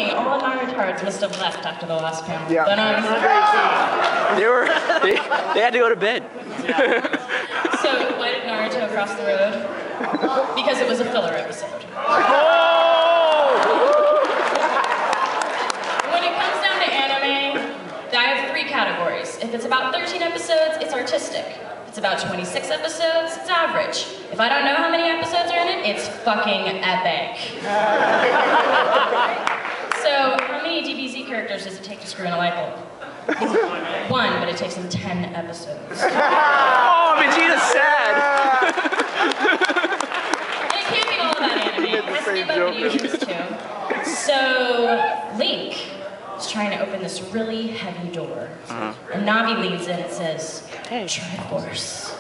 me, all the Narutards must have left after the last panel. Yeah. They had to go to bed. So why did Naruto cross the road? Because it was a filler episode. When it comes down to anime, I have 3 categories. If it's about 13 episodes, it's artistic. If it's about 26 episodes, it's average. If I don't know how many episodes are in it, it's fucking epic. So, how many DBZ characters does it take to screw in a light bulb? 1, but it takes them 10 episodes. Oh, Vegeta's sad. And it can't be all about anime. It has to be about video games too. So, Link is trying to open this really heavy door. And Navi leads in and says, Triforce.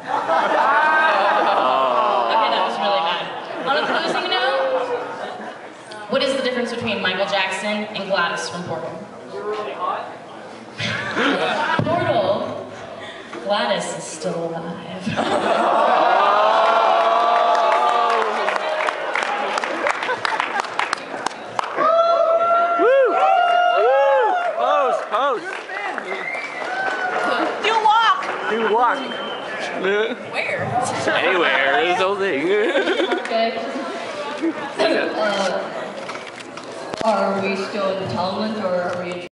Okay, that was really bad. On a closing note, what is the difference between Michael Jackson and Gladys from Portal? Portal, Gladys is still alive. You walk. Where? Anywhere. This whole thing. Okay. Are we still in Talent or are we in